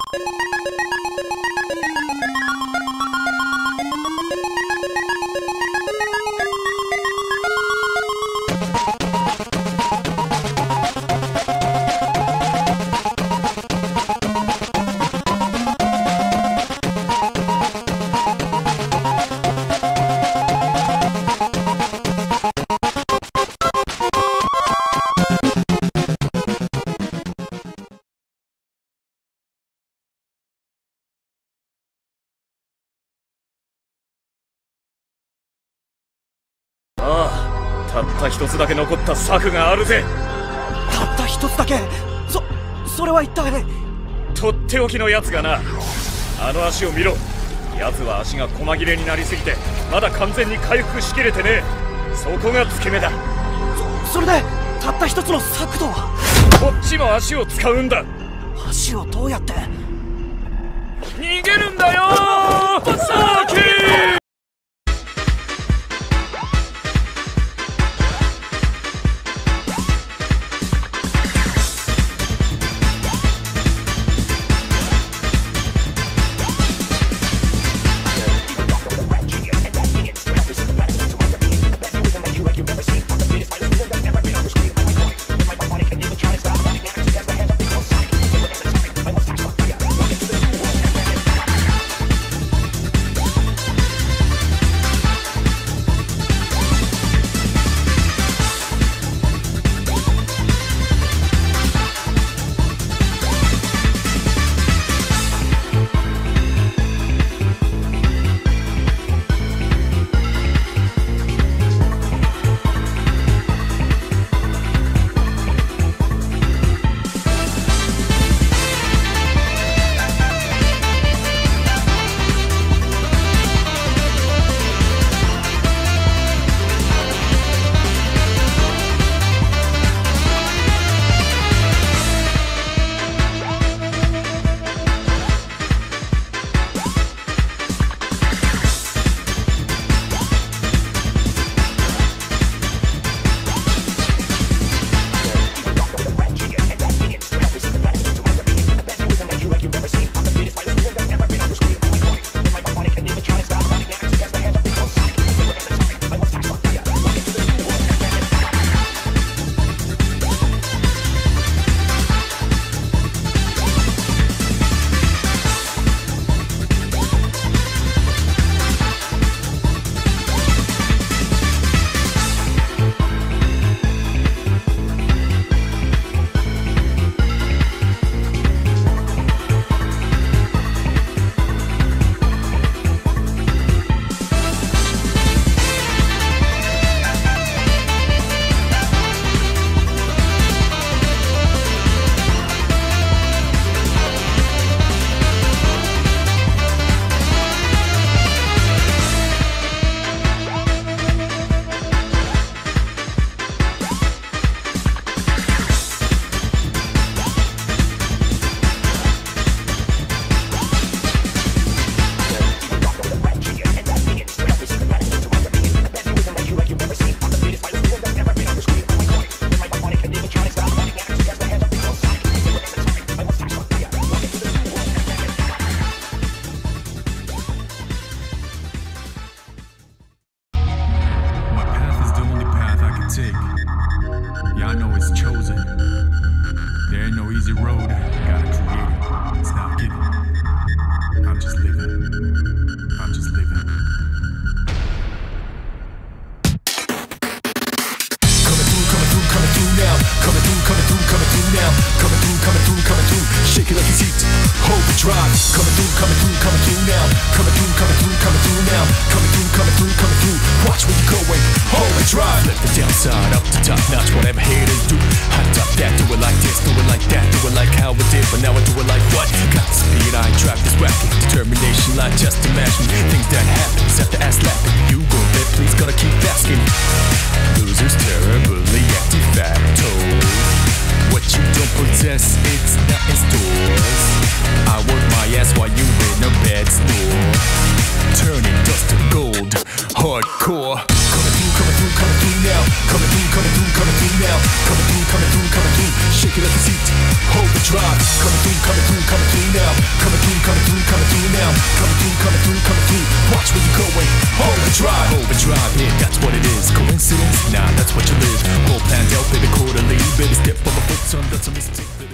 たった一つだけ残った策があるぜ。 たった一つだけ。それは一体。 とっておきのやつがな。あの足を見ろ。やつは足が細切れになりすぎてまだ完全に回復しきれてねえ。そこが付け目だ。 それでたった一つの策とは。 こっちも足を使うんだ。 足をどうやって。 逃げるんだよーサーキー。 Side up to top notch, whatever haters do. Hot top that, do it like this, do it like that, do it like how I did, but now I do it like what? Got the speed, I ain't trapped this racket. Determination, like just imagine things that happen, set the ass laughing. You go there, please, gotta keep asking. Losers terribly acting facto. What you don't possess, it's not in stores. I work my ass while you in a bad store. Turning dust to gold, hardcore. Coming through now. Coming through now. Coming through. Shake it like a seat, hold the drive. Coming through now. Coming through, watch where you're going. Overdrive, yeah, that's what it is. Coincidence? Nah, that's what you live. All planned out, baby, quarterly. Baby, step on my foot, son, that's a mistake.